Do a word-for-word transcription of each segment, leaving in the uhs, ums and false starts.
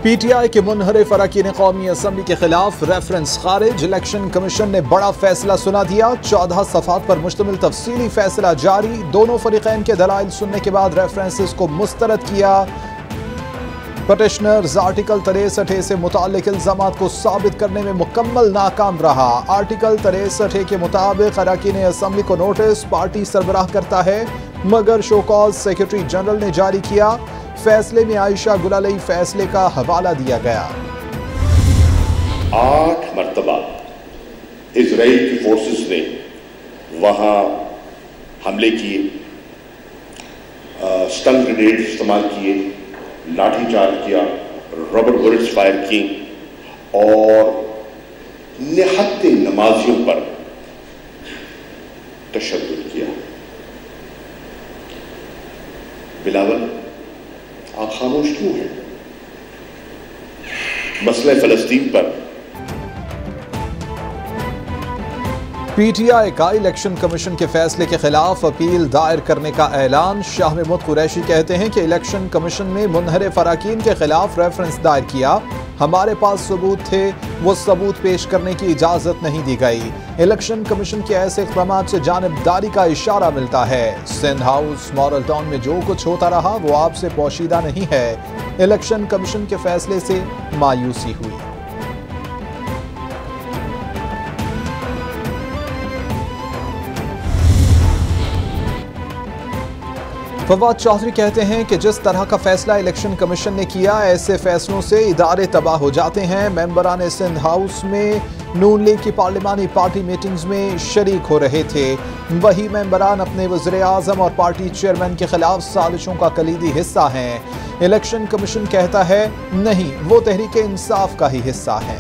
P T I के मुनहरिफ अरकान कौमी असम्बली के खिलाफ रेफरेंस खारिज। इलेक्शन कमीशन ने बड़ा फैसला सुना दिया। चौदह सफ़ात पर मुश्तमिल तफसीली फैसला जारी। दोनों फरीकैन के दलाइल सुनने के बाद रेफरेंसेस को मुस्तरद किया। पटिशनर्स आर्टिकल तिरसठ ए से मुताल्लिक इल्जामात को साबित करने में मुकम्मल नाकाम रहा। आर्टिकल तिरसठ ए के मुताबिक अरकान असम्बली को नोटिस पार्टी सरबराह करता है, मगर शोकॉज सेक्रेटरी जनरल ने जारी किया। फैसले में आयशा गुलालई फैसले का हवाला दिया गया। आठ मरतबा इजराइल की फोर्सेस ने वहां हमले किए, स्टन ग्रेनेड इस्तेमाल किए, लाठीचार्ज किया, रबर बुलेट्स फायर की और निहत्ते नमाजियों पर तशद्दुद किया। बिलावल, आप खामोश क्यों हैं? मसले फलस्तीन पर पी टी आई का इलेक्शन कमीशन के फैसले के खिलाफ अपील दायर करने का ऐलान। शाह महमूद कुरैशी कहते हैं कि इलेक्शन कमीशन ने मुनहरिफ अरकान के खिलाफ रेफरेंस दायर किया। हमारे पास सबूत थे, वो सबूत पेश करने की इजाजत नहीं दी गई। इलेक्शन कमीशन के ऐसे इक़दामात से जानिबदारी का इशारा मिलता है। सिंध हाउस मॉडल टाउन में जो कुछ होता रहा वो आपसे पोशीदा नहीं है। इलेक्शन कमीशन के फैसले से मायूसी हुई। फवाद चौधरी कहते हैं कि जिस तरह का फैसला इलेक्शन कमीशन ने किया, ऐसे फैसलों से इदारे तबाह हो जाते हैं। मेंबरान सिंध हाउस में नून लीग की पार्लिमानी पार्टी मीटिंग्स में शरीक हो रहे थे। वही मेंबरान अपने वज़ीर आज़म और पार्टी चेयरमैन के खिलाफ साजिशों का कलीदी हिस्सा हैं। इलेक्शन कमीशन कहता है नहीं, वो तहरीक इंसाफ का ही हिस्सा है।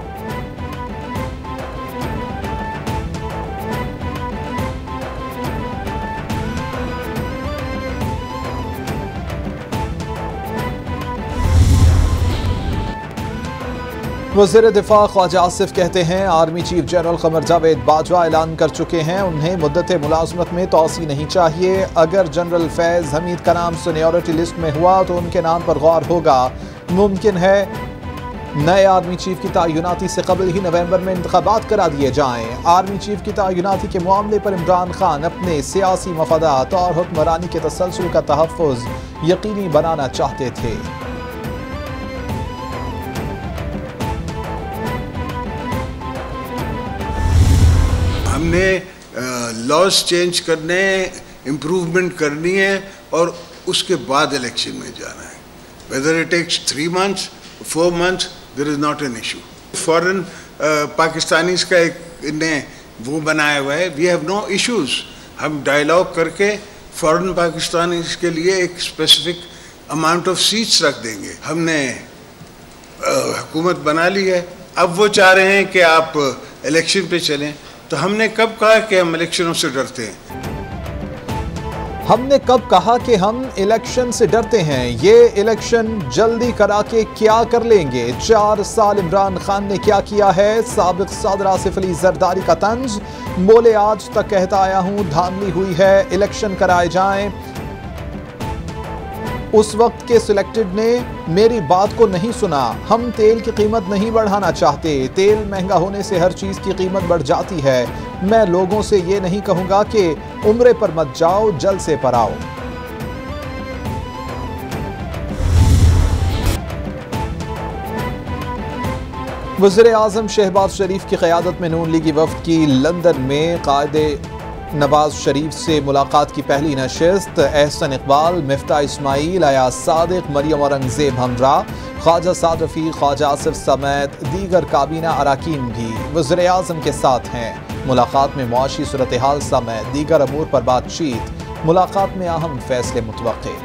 वज़ीर दिफा ख्वाजा आसिफ कहते हैं army chief general Qamar Javed Bajwa ऐलान कर चुके हैं उन्हें मुद्दत मुलाजमत में तोसी नहीं चाहिए। अगर जनरल फैज हमीद का नाम सीनियरिटी लिस्ट में हुआ तो उनके नाम पर गौर होगा। मुमकिन है नए आर्मी चीफ की तयनाती से कबल ही नवंबर में इंतखाबात करा दिए जाएं। आर्मी चीफ की तयनाती के मामले पर इमरान खान अपने सियासी मफादात और हुक्मरानी के तसलसल का तहफ़्फ़ुज़ यकीनी बनाना चाहते थे। हमने लॉज चेंज करने, इम्प्रूवमेंट करनी है और उसके बाद इलेक्शन में जाना है। Whether it takes three months four months there is not an issue. Foreign Pakistanis का एक ने वो बनाया हुआ है, वी हैव नो इश्यूज। हम डायलॉग करके फॉरेन पाकिस्तानीज के लिए एक स्पेसिफिक अमाउंट ऑफ सीट्स रख देंगे। हमने हुकूमत बना ली है, अब वो चाह रहे हैं कि आप इलेक्शन पे चलें। तो हमने कब कहा कि हम इलेक्शनों से डरते हैं? हमने कब कहा कि हम इलेक्शन से डरते हैं? ये इलेक्शन जल्दी करा के क्या कर लेंगे? चार साल इमरान खान ने क्या किया है? साबिक सदर आसिफ अली जरदारी का तंज, बोले आज तक कहता आया हूं धांधली हुई है, इलेक्शन कराए जाएं। उस वक्त के सिलेक्टेड ने मेरी बात को नहीं सुना। हम तेल की कीमत नहीं बढ़ाना चाहते, तेल महंगा होने से हर चीज की कीमत बढ़ जाती है। मैं लोगों से ये नहीं कहूंगा कि उम्रे पर मत जाओ, जलसे पर आओ। वज़ीर आज़म शहबाज शरीफ की क़यादत में नून लीगी वफ़द की लंदन में कायदे नवाज शरीफ से मुलाकात की पहली नशिस्त। एहसन इकबाल, मिफ्ता इस्माइल, अयाज सादिक, मरियम औरंगजेब हमरा, ख्वाजा साद रफ़ी, ख्वाजा आसिफ समेत दीगर काबीना अराकीन भी वज़ीर आज़म के साथ हैं। मुलाकात में मुआशी सूरत हाल समेत दीगर अमूर पर बातचीत। मुलाकात में अहम फैसले मुतवक्के।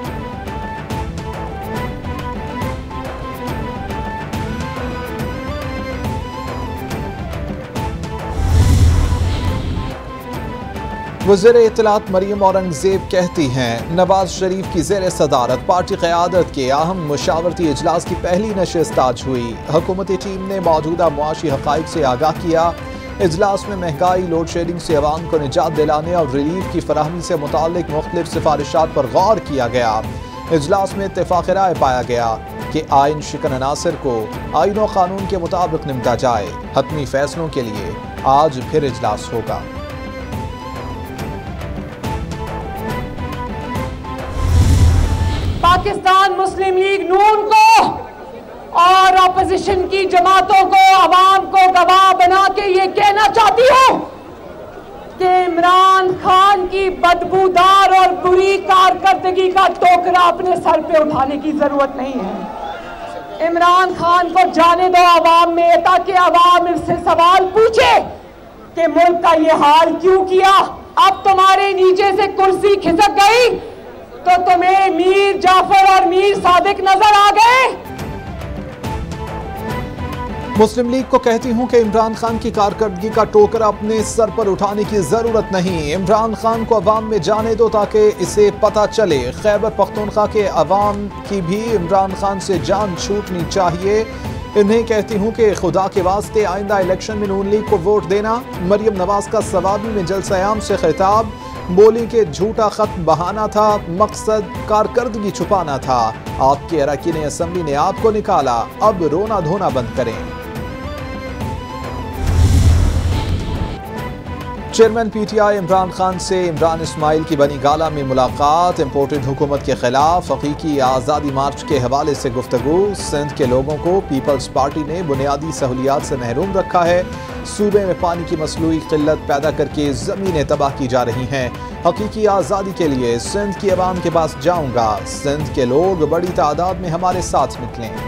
वज़ीर इत्तलात मरियम औरंगजेब कहती हैं नवाज शरीफ की ज़ेर सदारत पार्टी क़यादत के अहम मुशावरती इजलास की पहली नशिस्त आज हुई। हुकूमती टीम ने मौजूदा मुआशी हक़ाइक़ से आगाह किया। इजलास में महंगाई, लोड शेडिंग से अवाम को निजात दिलाने और रिलीफ की फराहमी से मुताल्लिक मुख्तलिफ सिफारिशात पर गौर किया गया। इजलास में इत्तेफाक राय पाया गया। कि आइन शिकन अनासर को आइन और कानून के मुताबिक निपटा जाए। हतमी फैसलों के लिए आज फिर इजलास होगा। पाकिस्तान मुस्लिम लीग नून को और अपोजिशन की जमातों को, अवाम को गवाह बना के ये कहना चाहती हूँ कि इमरान खान की बदबूदार और बुरी कारकर्दगी का टोकरा अपने सर पे उठाने की जरूरत नहीं है। इमरान खान को जाने दो अवाम में, ताकि अवाम इससे सवाल पूछे कि मुल्क का ये हाल क्यों किया। अब तुम्हारे नीचे से कुर्सी खिसक गई तो तुम्हें मीर जाफर और मीर सादिक नजर आ गए। मुस्लिम लीग को कहती हूं कि इमरान खान की कारकर्दगी का टोकरा अपने सर पर उठाने की जरूरत नहीं। इमरान खान को अवाम में जाने दो ताकि इसे पता चले खैबर पख्तूनख्वा के अवाम की भी इमरान खान से जान छूटनी चाहिए। इन्हें कहती हूं कि खुदा के वास्ते आइंदा इलेक्शन में नून लीग को वोट देना। मरियम नवाज का सवाबी में जलसा-ए-आम से खिताब, बोली के झूठा खत बहाना था, मकसद कारकर्दगी छुपाना था। आपके अरकान असेंबली ने आपको निकाला, अब रोना धोना बंद करें। चेयरमैन पीटीआई इमरान खान से इमरान इस्माइल की बनी गाला में मुलाकात। इम्पोर्टेड हुकूमत के खिलाफ हकीकी आज़ादी मार्च के हवाले से गुफ्तगू। सिंध के लोगों को पीपल्स पार्टी ने बुनियादी सहूलियात से महरूम रखा है। सूबे में पानी की मसलूई किल्लत पैदा करके ज़मीनें तबाह की जा रही हैं। हकीकी आज़ादी के लिए सिंध की अवाम के पास जाऊंगा। सिंध के लोग बड़ी तादाद में हमारे साथ निकलें।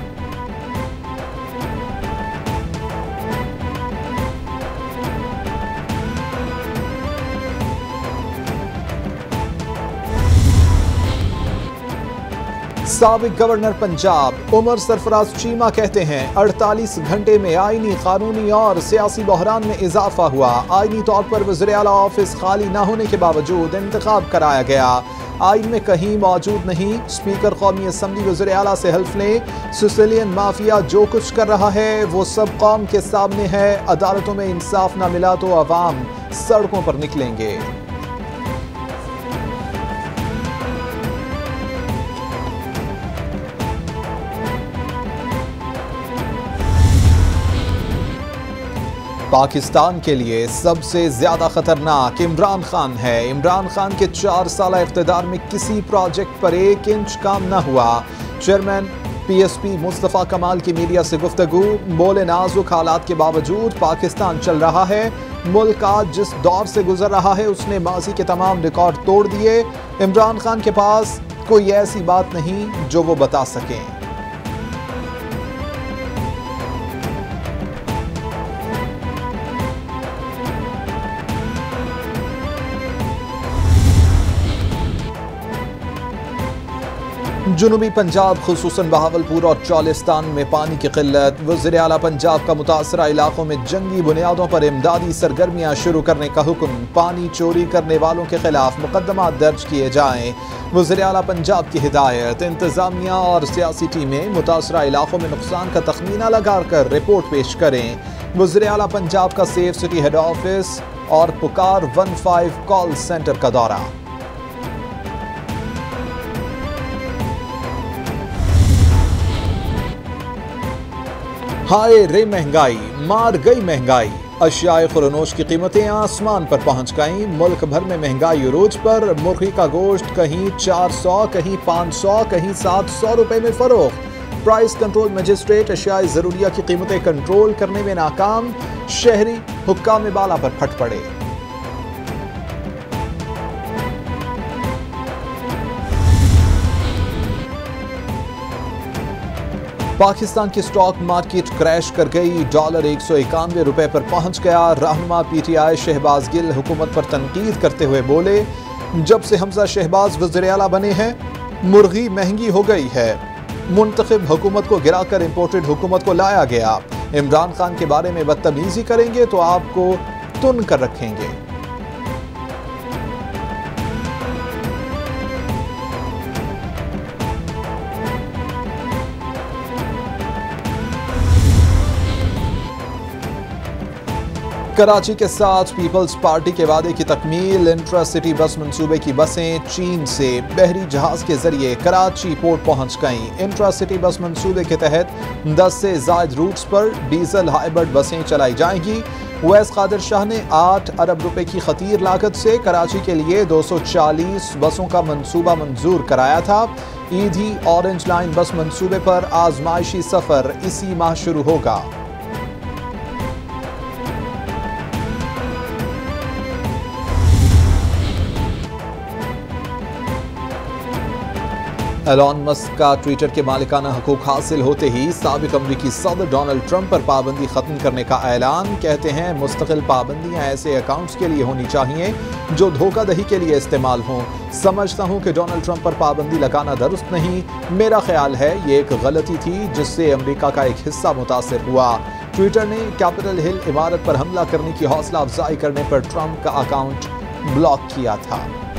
साबिक गवर्नर पंजाब उमर सरफराज चीमा कहते हैं अड़तालीस घंटे में आईनी, कानूनी और सियासी बहरान में इजाफा हुआ। आईनी तौर पर वज़ीर आला ऑफिस खाली न होने के बावजूद इंतखाब कराया गया। आइन में कहीं मौजूद नहीं। स्पीकर कौमी असम्बली वज़ीर आला से हल्फ लें। सिसिलियन माफिया जो कुछ कर रहा है वो सब कौम के सामने है। अदालतों में इंसाफ न मिला तो अवाम सड़कों पर निकलेंगे। पाकिस्तान के लिए सबसे ज्यादा खतरनाक इमरान खान है। इमरान खान के चार साल इख्तिदार में किसी प्रोजेक्ट पर एक इंच काम न हुआ। चेयरमैन पीएसपी मुस्तफ़ा कमाल की मीडिया से गुफ्तगू, बोले नाजुक हालात के बावजूद पाकिस्तान चल रहा है। मुल्क आज जिस दौर से गुजर रहा है उसने माजी के तमाम रिकॉर्ड तोड़ दिए। इमरान खान के पास कोई ऐसी बात नहीं जो वो बता सकें। जुनूबी पंजाब खुसूसन बहावलपुर और चौलिस्तान में पानी की किल्लत। वज़ीर आला पंजाब का मुतासरा इलाकों में जंगी बुनियादों पर इमदादी सरगर्मियां शुरू करने का हुक्म। पानी चोरी करने वालों के खिलाफ मुकदमा दर्ज किए जाएं। वज़ीर आला पंजाब की हिदायत, इंतजामिया और सियासी टीमें मुतासरा इलाकों में नुकसान का तखमीना लगाकर रिपोर्ट पेश करें। वज़ीर आला पंजाब का सेफ सिटी हेड ऑफिस और पुकार वन फाइव कॉल सेंटर का दौरा। हाय रे महंगाई, मार गई महंगाई। अशियाए खुरनोश की कीमतें आसमान पर पहुंच गईं। मुल्क भर में महंगाई उरूज पर। मुर्गी का गोश्त कहीं चार सौ, कहीं पाँच सौ, कहीं सात सौ रुपए में फरोख्त। प्राइस कंट्रोल मजिस्ट्रेट अशियाए जरूरिया की कीमतें कंट्रोल करने में नाकाम। शहरी हुक्काम बाला पर फट पड़े। पाकिस्तान की स्टॉक मार्केट क्रैश कर गई। डॉलर एक सौ इक्यानवे रुपए पर पहुंच गया। रहनुमा पीटीआई शहबाज गिल हुकूमत पर तनकीद करते हुए बोले, जब से हमजा शहबाज वज़ीर आला बने हैं मुर्गी महंगी हो गई है। मुंतखब हुकूमत को गिराकर इंपोर्टेड हुकूमत को लाया गया। इमरान खान के बारे में बदतमीजी करेंगे तो आपको तुन कर रखेंगे। कराची के साथ पीपल्स पार्टी के वादे की तकमील। इंट्रा सिटी बस मंसूबे की बसें चीन से बहरी जहाज के जरिए कराची पोर्ट पहुंच गईं। इंट्रा सिटी बस मंसूबे के तहत दस से ज्यादा रूट्स पर डीजल हाइब्रिड बसें चलाई जाएंगी। उवैस कादिर शाह ने आठ अरब रुपए की खतीर लागत से कराची के लिए दो सौ चालीस बसों का मंसूबा मंजूर कराया था। ईदी ऑरेंज लाइन बस मंसूबे पर आजमाइशी सफर इसी माह शुरू होगा। एलॉन मस्क का ट्विटर के मालिकाना हकूक हासिल होते ही साबिक अमरीकी सदर डोनाल्ड ट्रंप पर पाबंदी खत्म करने का ऐलान। कहते हैं मुस्तकिल पाबंदियां ऐसे अकाउंट्स के लिए होनी चाहिए जो धोखाधड़ी के लिए इस्तेमाल हों। समझता हूं कि डोनाल्ड ट्रंप पर पाबंदी लगाना दुरुस्त नहीं। मेरा ख्याल है ये एक गलती थी जिससे अमेरिका का एक हिस्सा मुतासिर हुआ। ट्विटर ने कैपिटल हिल इमारत पर हमला करने की हौसला अफजाई करने पर ट्रंप का अकाउंट ब्लॉक किया था।